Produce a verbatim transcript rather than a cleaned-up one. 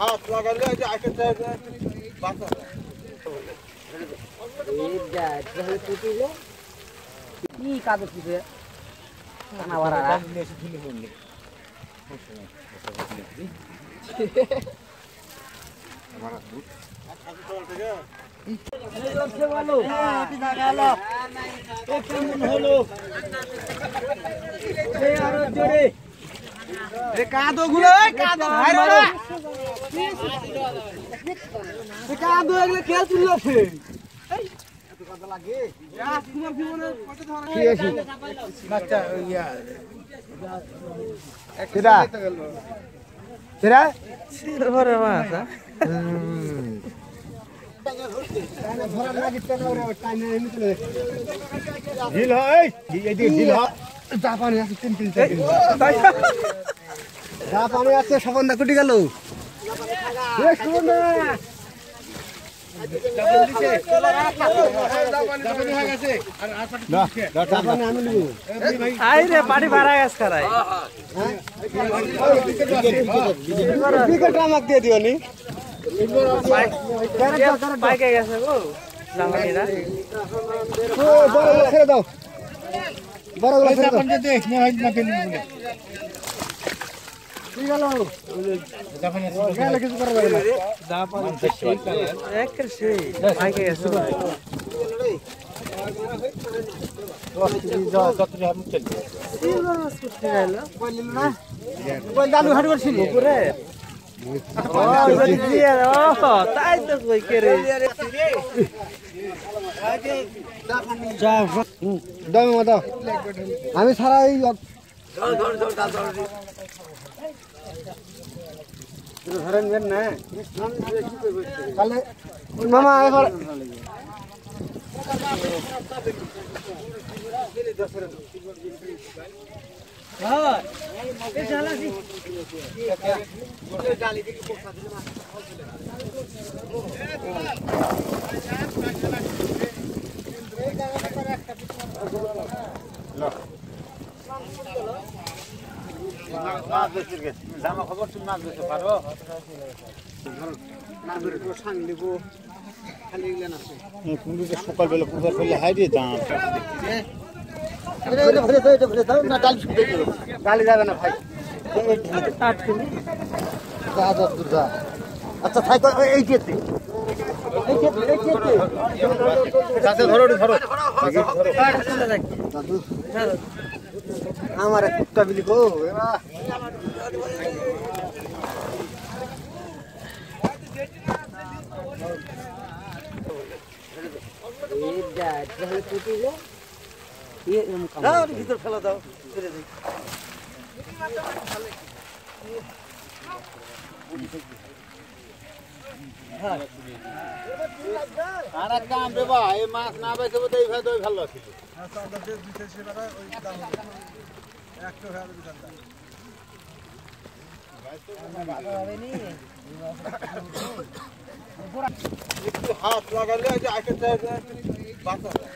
হাত লাগালে যে আইটা বাঁচা এই যা তাহলে পুটিলে কি কাজ দিবে না বাড়া নিয়ে এসে ধুলি হইনি আমার দুধ আচ্ছা চল থেকে এই লোককে বলো হ্যাঁ পিতা গেল এক কেমন হলো এই আর জোরে এ কাদো গুলো এই কাদো ভাইরো না এ কাদো এগুলো খেল তুলছে এই এত কাদো লাগে যা তোমার জীবনে কত ধরা কি আছে বাচ্চা ইয়া কেডা কেডা সিলভারে মাছ ধরা লাগিতে না ওরে টাইমে এমনি ঢিল হয় এই দিকে ঢিল হয় জাপানি আছে তিন তিন চার জাপানি আছে সবন না কুটি গেল এ শুন না জাপানি হয়ে গেছে আর আর পাটি না জাপানি আমি নিব আই রে পাটি ভাড়া গাছ করাই বিকেট আমাক দিয়ে দিও নি বাইকে গেছে গো জামানিরা ও বড় ছেড়ে দাও বড় গুলো ছেড়ে দাও দে নে হয় না পেলি বলে কি গেল জাপানি গেলে কিছু করা যাবে না জাপানি সেই কালে এক সেই বাইকে গেছে যতটা আমি চল সিলভার মাছ করতে গেল কইলিল না কই দালু হাট করছিস পুরে ও দিয়ে ও তাই তো কই করে দাও মা দাও আমি সারা এই ধরেন বেন না তাহলে মামা এবার হ্যাঁ এই জালাসি ডালি দিকে পোকা দিলে মাছ মাছ বেশি গেছে জামা খবর তুমি মাছ বেশি পারো না বের তো সাং দিব খালি ইলেন আছে তুমি তো সকাল বেলা পূজা করলে হাই রে দাম এটা এটা ভরে দাও এটা ভরে দাও না ডাল শুকিয়ে দিও ডালি যাবে না ভাই আট কিলো যা যা দুর্গা আচ্ছা থাই এই কেতে এই কেতে এই কেতে কাছে ধরো ধরো দাদু আমার কুত্তা বিলি গো এরা এই যা তাহলে পুটিলে এই এরকম কাম দাও ভিতর ফেলা দাও ছেড়ে দেই আর এক কাম দেবা এই মাছ না বেচে বলতে এই ভাই দই ভালো ছিল একটু হাত লাগালে যে আইটা বাঁচা